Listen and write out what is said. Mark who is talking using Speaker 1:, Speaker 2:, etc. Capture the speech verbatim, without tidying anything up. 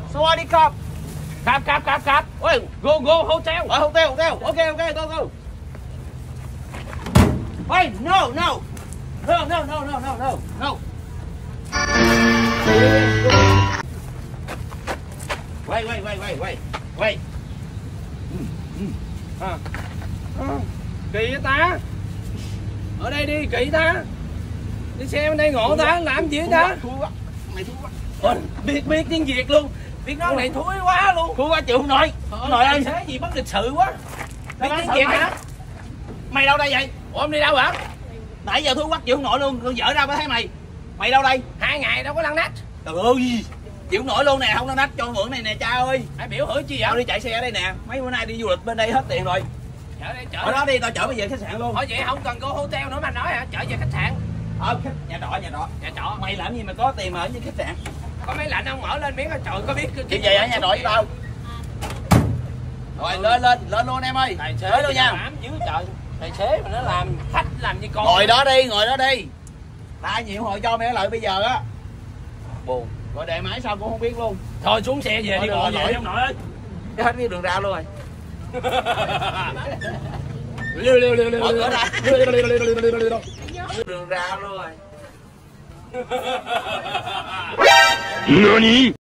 Speaker 1: Sawadee Cup.
Speaker 2: Cup, cup, cup, cup. Ôi, go, go, hotel.
Speaker 1: Ở hotel, hotel. Ok, ok, go, go. Wait, no, no. No, no, no, no, no, no, no. Wait, wait, wait, wait, wait. Wait.
Speaker 2: À. À. Kỳ vậy ta? Ở đây đi, kỳ ta. Đi xe bên đây ngộ ta, làm gì ta?
Speaker 1: Thua quá. Mày thua quá.
Speaker 2: Ôi, biết biết tiếng Việt luôn. Tiếng nói này thúi quá luôn.
Speaker 1: Thua quá chịu không nổi.
Speaker 2: Trời
Speaker 1: Nội
Speaker 2: ơi,
Speaker 1: ơi.
Speaker 2: thế gì bất lịch sự quá. Biết tiếng Việt hả?
Speaker 1: Mày đâu đây vậy?
Speaker 2: Ủa em đi đâu hả?
Speaker 1: Nãy giờ thua quá chịu không nổi luôn, con vợ đâu có thấy mày. Mày đâu đây?
Speaker 2: Hai ngày đâu có lăn nách.
Speaker 1: Trời ơi. Chịu không nổi luôn nè, không lăn nách cho mượn này nè cha ơi.
Speaker 2: Hãy biểu hửi chi vậy?
Speaker 1: Tao đi chạy xe ở đây nè, mấy bữa nay đi du lịch bên đây hết tiền rồi.
Speaker 2: Chở đây, chở.
Speaker 1: Ở đó đi, tao chở bây giờ khách sạn luôn.
Speaker 2: Thôi vậy không cần go hotel nữa mà nói hả? Chở về khách sạn.
Speaker 1: Ờ, khách nhà trọ, nhà trọ.
Speaker 2: Nhà trọ.
Speaker 1: Mày làm gì mà có tiền mà ở với khách sạn?
Speaker 2: Có máy lạnh không mở lên miếng trời có biết
Speaker 1: Chị về ở nhà trọ với tao. Rồi lên lên lên luôn em ơi.
Speaker 2: Tài xế
Speaker 1: tới luôn nha.
Speaker 2: Làm dưới trời. Tài xế mà nó làm khách làm như con.
Speaker 1: Ngồi đó đi, ngồi đó đi. Ta nhiều hồi cho mày ở lại bây giờ á. Buồn. Gọi đề máy sao cũng không biết luôn.
Speaker 2: Thôi xuống xe về đi ngồi về ông nội ơi.
Speaker 1: Cái hết biết đường ra luôn rồi.
Speaker 2: Liêu liêu liêu liêu.
Speaker 1: Mở cửa ra. Đường ra luôn rồi.
Speaker 3: Nani?